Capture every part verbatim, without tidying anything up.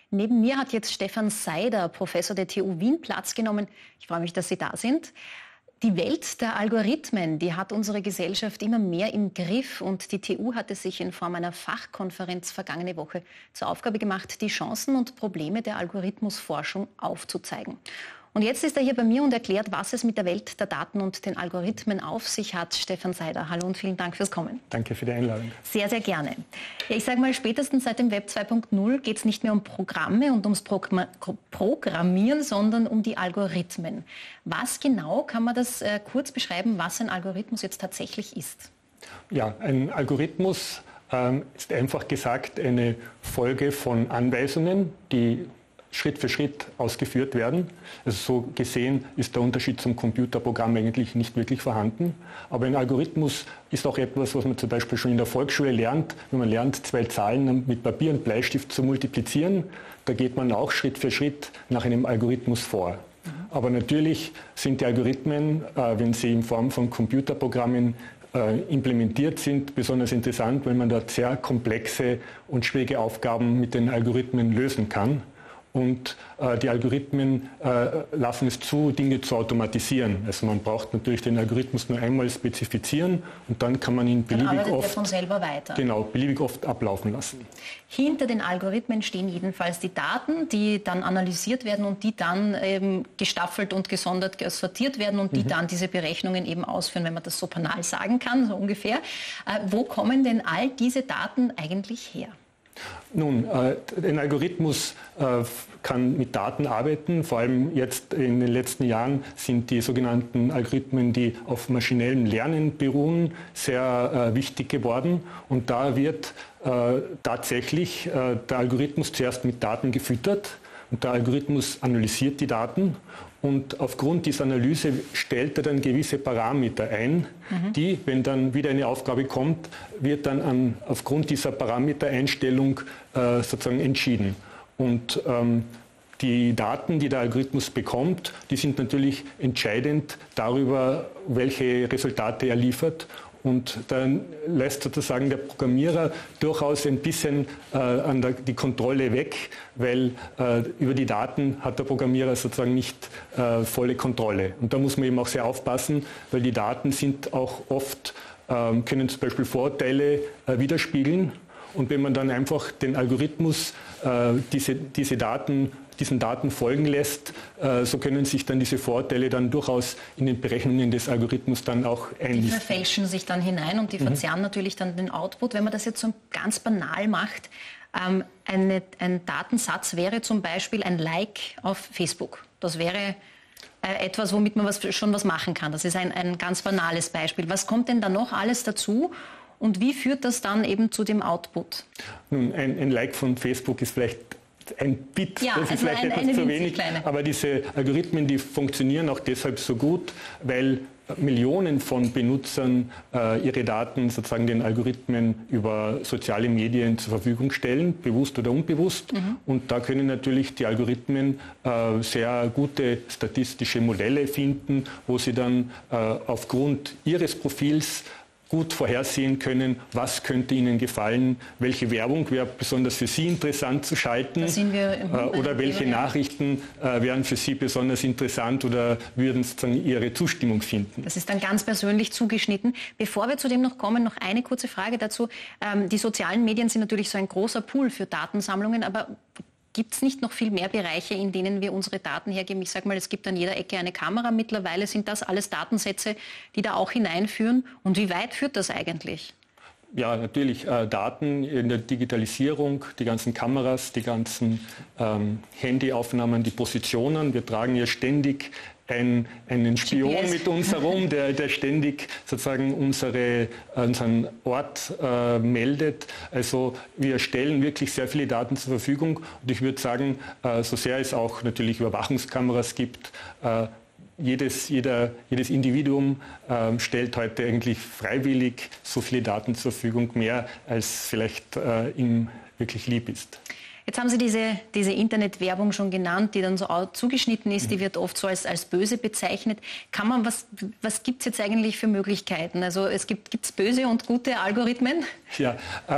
Neben mir hat jetzt Stefan Seider, Professor der T U Wien, Platz genommen. Ich freue mich, dass Sie da sind. Die Welt der Algorithmen, die hat unsere Gesellschaft immer mehr im Griff. Und die T U hat es sich in Form einer Fachkonferenz vergangene Woche zur Aufgabe gemacht, die Chancen und Probleme der Algorithmusforschung aufzuzeigen. Und jetzt ist er hier bei mir und erklärt, was es mit der Welt der Daten und den Algorithmen auf sich hat. Stefan Seider, hallo und vielen Dank fürs Kommen. Danke für die Einladung. Sehr, sehr gerne. Ja, ich sage mal, spätestens seit dem Web zwei Punkt null geht es nicht mehr um Programme und ums Programm Programmieren, sondern um die Algorithmen. Was genau, kann man das äh, kurz beschreiben, was ein Algorithmus jetzt tatsächlich ist? Ja, ein Algorithmus ähm, ist einfach gesagt eine Folge von Anweisungen, die Schritt für Schritt ausgeführt werden. Also so gesehen ist der Unterschied zum Computerprogramm eigentlich nicht wirklich vorhanden. Aber ein Algorithmus ist auch etwas, was man zum Beispiel schon in der Volksschule lernt. Wenn man lernt, zwei Zahlen mit Papier und Bleistift zu multiplizieren, da geht man auch Schritt für Schritt nach einem Algorithmus vor. Aber natürlich sind die Algorithmen, äh, wenn sie in Form von Computerprogrammen äh, implementiert sind, besonders interessant, weil man dort sehr komplexe und schwierige Aufgaben mit den Algorithmen lösen kann. Und äh, die Algorithmen äh, lassen es zu, Dinge zu automatisieren. Also man braucht natürlich den Algorithmus nur einmal spezifizieren und dann kann man ihn beliebig oft, er von selber weiter. Genau, beliebig oft ablaufen lassen. Hinter den Algorithmen stehen jedenfalls die Daten, die dann analysiert werden und die dann ähm, gestaffelt und gesondert sortiert werden und die mhm. dann diese Berechnungen eben ausführen, wenn man das so banal sagen kann, so ungefähr. Äh, wo kommen denn all diese Daten eigentlich her? Nun, äh, ein Algorithmus äh, kann mit Daten arbeiten. Vor allem jetzt in den letzten Jahren sind die sogenannten Algorithmen, die auf maschinellem Lernen beruhen, sehr äh, wichtig geworden. Und da wird äh, tatsächlich äh, der Algorithmus zuerst mit Daten gefüttert. Und der Algorithmus analysiert die Daten und aufgrund dieser Analyse stellt er dann gewisse Parameter ein, mhm. die, wenn dann wieder eine Aufgabe kommt, wird dann an, aufgrund dieser Parametereinstellung äh, sozusagen entschieden. Und ähm, die Daten, die der Algorithmus bekommt, die sind natürlich entscheidend darüber, welche Resultate er liefert. Und dann lässt sozusagen der Programmierer durchaus ein bisschen äh, an der, die Kontrolle weg, weil äh, über die Daten hat der Programmierer sozusagen nicht äh, volle Kontrolle. Und da muss man eben auch sehr aufpassen, weil die Daten sind auch oft, äh, können zum Beispiel Vorurteile äh, widerspiegeln. Und wenn man dann einfach den Algorithmus äh, diese, diese Daten diesen Daten folgen lässt, äh, so können sich dann diese Vorteile dann durchaus in den Berechnungen des Algorithmus dann auch einlisten. Die verfälschen sich dann hinein und die mhm. verzerren natürlich dann den Output. Wenn man das jetzt so ganz banal macht, ähm, eine, ein Datensatz wäre zum Beispiel ein Like auf Facebook. Das wäre äh, etwas, womit man was, schon was machen kann. Das ist ein, ein ganz banales Beispiel. Was kommt denn da noch alles dazu? Und wie führt das dann eben zu dem Output? Nun, ein, ein Like von Facebook ist vielleicht ein Bit, ja, das ist also vielleicht ein, etwas zu wenig, kleine. Aber diese Algorithmen, die funktionieren auch deshalb so gut, weil Millionen von Benutzern äh, ihre Daten sozusagen den Algorithmen über soziale Medien zur Verfügung stellen, bewusst oder unbewusst. Mhm. Und da können natürlich die Algorithmen äh, sehr gute statistische Modelle finden, wo sie dann äh, aufgrund ihres Profils gut vorhersehen können, was könnte Ihnen gefallen, welche Werbung wäre besonders für Sie interessant zu schalten wir äh, oder welche Nachrichten äh, wären für Sie besonders interessant oder würden sozusagen Ihre Zustimmung finden. Das ist dann ganz persönlich zugeschnitten. Bevor wir zu dem noch kommen, noch eine kurze Frage dazu. Ähm, die sozialen Medien sind natürlich so ein großer Pool für Datensammlungen, aber gibt es nicht noch viel mehr Bereiche, in denen wir unsere Daten hergeben? Ich sage mal, es gibt an jeder Ecke eine Kamera. Mittlerweile sind das alles Datensätze, die da auch hineinführen. Und wie weit führt das eigentlich? Ja, natürlich äh, Daten in der Digitalisierung, die ganzen Kameras, die ganzen ähm, Handyaufnahmen, die Positionen. Wir tragen ja ständig ein, einen Spion G P S mit uns herum, der, der ständig sozusagen unsere, unseren Ort äh, meldet. Also wir stellen wirklich sehr viele Daten zur Verfügung. Und ich würde sagen, äh, so sehr es auch natürlich Überwachungskameras gibt, äh, Jedes, jeder, jedes Individuum äh, stellt heute eigentlich freiwillig so viele Daten zur Verfügung, mehr als vielleicht äh, ihm wirklich lieb ist. Jetzt haben Sie diese, diese Internetwerbung schon genannt, die dann so zugeschnitten ist, die wird oft so als, als böse bezeichnet. Kann man, was, was gibt es jetzt eigentlich für Möglichkeiten? Also es gibt gibt's böse und gute Algorithmen? Ja, ähm,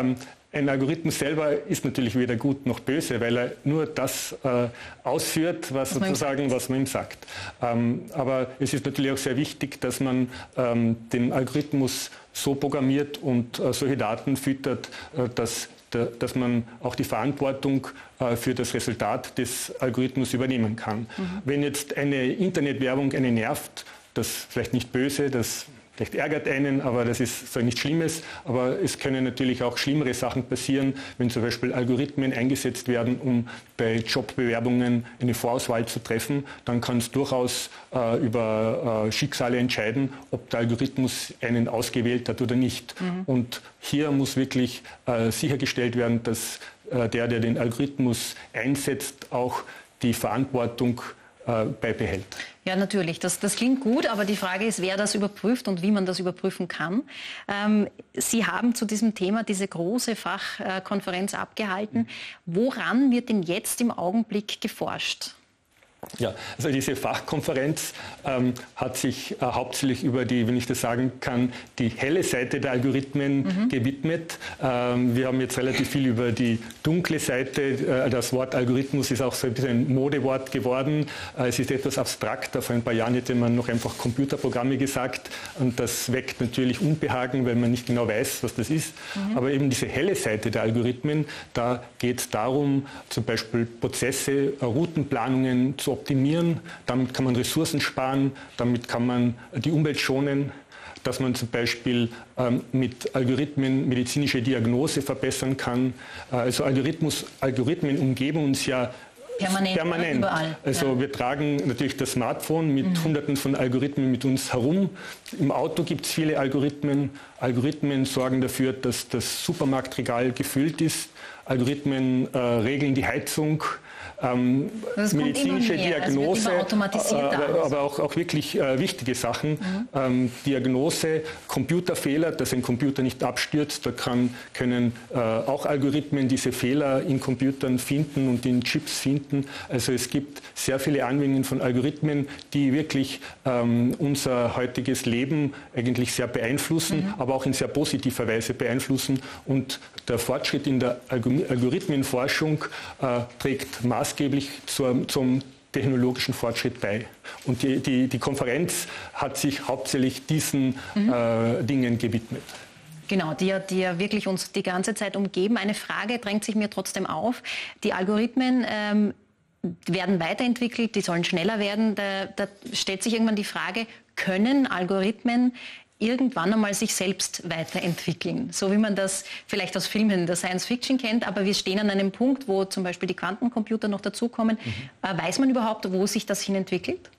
ein Algorithmus selber ist natürlich weder gut noch böse, weil er nur das äh, ausführt, was, was sozusagen, man was man ihm sagt. Ähm, aber es ist natürlich auch sehr wichtig, dass man ähm, den Algorithmus so programmiert und äh, solche Daten füttert, äh, dass, der, dass man auch die Verantwortung äh, für das Resultat des Algorithmus übernehmen kann. Mhm. Wenn jetzt eine Internetwerbung einen nervt, das ist vielleicht nicht böse, das vielleicht ärgert einen, aber das ist so nichts Schlimmes. Aber es können natürlich auch schlimmere Sachen passieren, wenn zum Beispiel Algorithmen eingesetzt werden, um bei Jobbewerbungen eine Vorauswahl zu treffen. Dann kann es durchaus äh, über äh, Schicksale entscheiden, ob der Algorithmus einen ausgewählt hat oder nicht. Mhm. Und hier muss wirklich äh, sichergestellt werden, dass äh, der, der den Algorithmus einsetzt, auch die Verantwortung äh, beibehält. Ja, natürlich. Das, das klingt gut, aber die Frage ist, wer das überprüft und wie man das überprüfen kann. Ähm, Sie haben zu diesem Thema diese große Fachkonferenz abgehalten. Woran wird denn jetzt im Augenblick geforscht? Ja, also diese Fachkonferenz ähm, hat sich äh, hauptsächlich über die, wenn ich das sagen kann, die helle Seite der Algorithmen mhm. gewidmet. Ähm, wir haben jetzt relativ viel über die dunkle Seite. Äh, das Wort Algorithmus ist auch so ein bisschen ein Modewort geworden. Äh, es ist etwas abstrakter. Vor ein paar Jahren hätte man noch einfach Computerprogramme gesagt. Und das weckt natürlich Unbehagen, weil man nicht genau weiß, was das ist. Mhm. Aber eben diese helle Seite der Algorithmen, da geht es darum, zum Beispiel Prozesse, äh, Routenplanungen zu optimieren, damit kann man Ressourcen sparen, damit kann man die Umwelt schonen, dass man zum Beispiel ähm, mit Algorithmen medizinische Diagnose verbessern kann. Äh, also Algorithmus, Algorithmen umgeben uns ja permanent, permanent. Überall. Also ja. Wir tragen natürlich das Smartphone mit mhm. Hunderten von Algorithmen mit uns herum. Im Auto gibt es viele Algorithmen. Algorithmen sorgen dafür, dass das Supermarktregal gefüllt ist. Algorithmen äh, regeln die Heizung. Ähm, medizinische Diagnose, also aber, aber auch, auch wirklich äh, wichtige Sachen. Mhm. Ähm, Diagnose, Computerfehler, dass ein Computer nicht abstürzt. Da kann, können äh, auch Algorithmen diese Fehler in Computern finden und in Chips finden. Also es gibt sehr viele Anwendungen von Algorithmen, die wirklich ähm, unser heutiges Leben eigentlich sehr beeinflussen, mhm. aber auch in sehr positiver Weise beeinflussen. Und der Fortschritt in der Algorithmenforschung äh, trägt maßgeblich zur, zum technologischen Fortschritt bei. Und die, die, die Konferenz hat sich hauptsächlich diesen mhm. äh, Dingen gewidmet. Genau, die ja, die ja wirklich uns die ganze Zeit umgeben. Eine Frage drängt sich mir trotzdem auf. Die Algorithmen ähm, werden weiterentwickelt, die sollen schneller werden. Da, da stellt sich irgendwann die Frage, können Algorithmen irgendwann einmal sich selbst weiterentwickeln. So wie man das vielleicht aus Filmen der Science Fiction kennt, aber wir stehen an einem Punkt, wo zum Beispiel die Quantencomputer noch dazukommen. Mhm. Weiß man überhaupt, wo sich das hin entwickelt?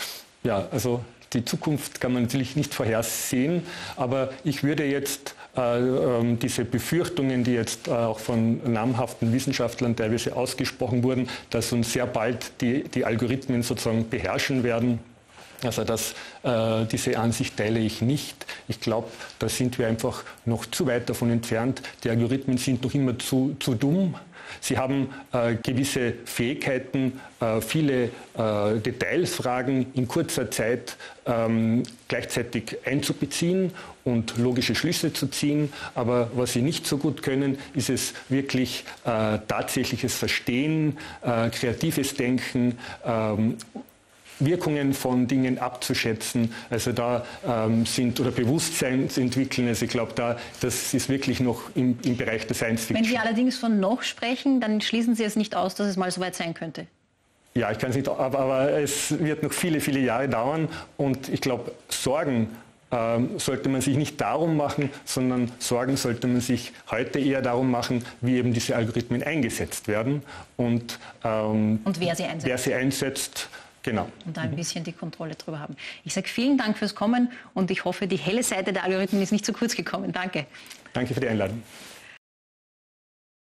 Ja, also die Zukunft kann man natürlich nicht vorhersehen, aber ich würde jetzt äh, äh, diese Befürchtungen, die jetzt äh, auch von namhaften Wissenschaftlern teilweise ausgesprochen wurden, dass uns sehr bald die, die Algorithmen sozusagen beherrschen werden, also das, äh, diese Ansicht teile ich nicht. Ich glaube, da sind wir einfach noch zu weit davon entfernt. Die Algorithmen sind noch immer zu, zu dumm. Sie haben äh, gewisse Fähigkeiten, äh, viele äh, Detailsfragen in kurzer Zeit ähm, gleichzeitig einzubeziehen und logische Schlüsse zu ziehen. Aber was sie nicht so gut können, ist es wirklich äh, tatsächliches Verstehen, äh, kreatives Denken, ähm, Wirkungen von Dingen abzuschätzen, also da ähm, sind, oder Bewusstsein zu entwickeln, also ich glaube, da, das ist wirklich noch im, im Bereich der Science Fiction. Wenn Sie allerdings von noch sprechen, dann schließen Sie es nicht aus, dass es mal so weit sein könnte. Ja, ich kann es nicht, aber, aber es wird noch viele, viele Jahre dauern und ich glaube, Sorgen ähm, sollte man sich nicht darum machen, sondern Sorgen sollte man sich heute eher darum machen, wie eben diese Algorithmen eingesetzt werden und, ähm, und wer sie einsetzt. Wer sie einsetzt. Genau. Und da ein bisschen die Kontrolle drüber haben. Ich sage vielen Dank fürs Kommen und ich hoffe, die helle Seite der Algorithmen ist nicht zu kurz gekommen. Danke. Danke für die Einladung.